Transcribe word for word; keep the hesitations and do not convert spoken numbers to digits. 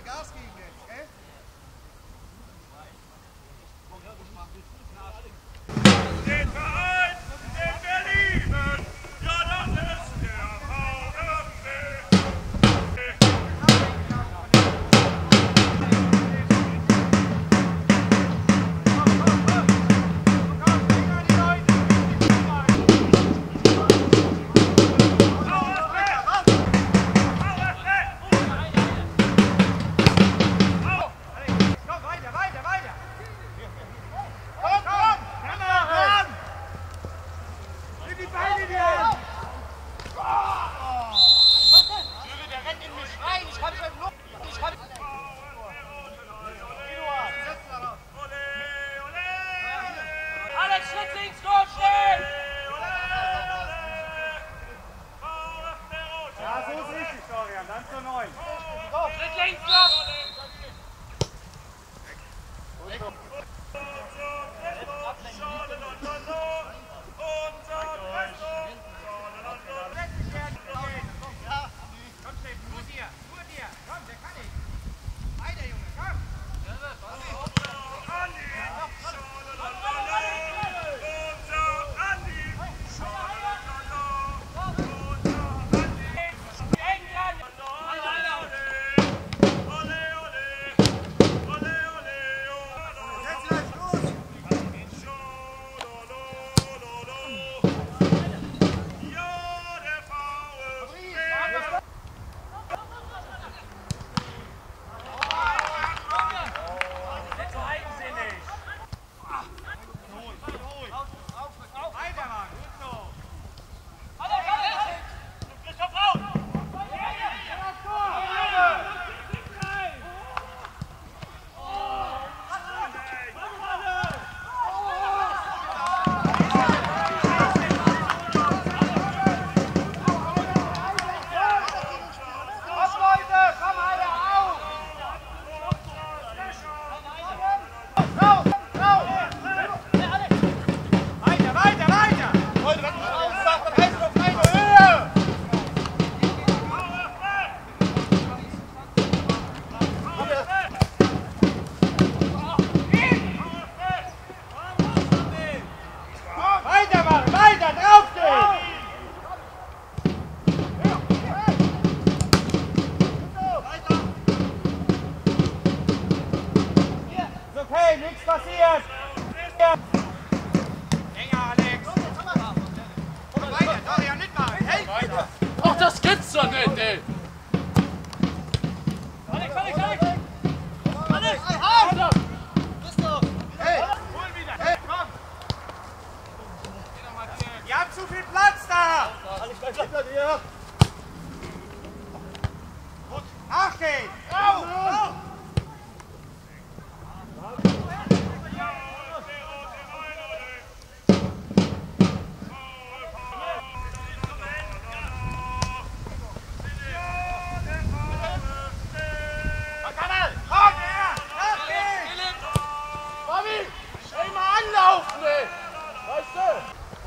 Gas geben jetzt, gell? Den Verein, den wir lieben, ja, das ist der VfB. Alex, Schritt links, Tor stehen! Ja, so ist richtig, Florian, dann zur neun. Schritt links, Tor! Okay, nichts passiert. Enger, Alex. Komm weiter, Dorian, nicht mal. Hey, weiter. Ach, das gibt's doch nicht, ey! Alex, Alex, Alex. Alex, auf! Christoph. Hey, hol wieder. Hey, komm. Ihr habt zu viel Platz da. Alex, bleib hinter dir. Gut, nachgehen.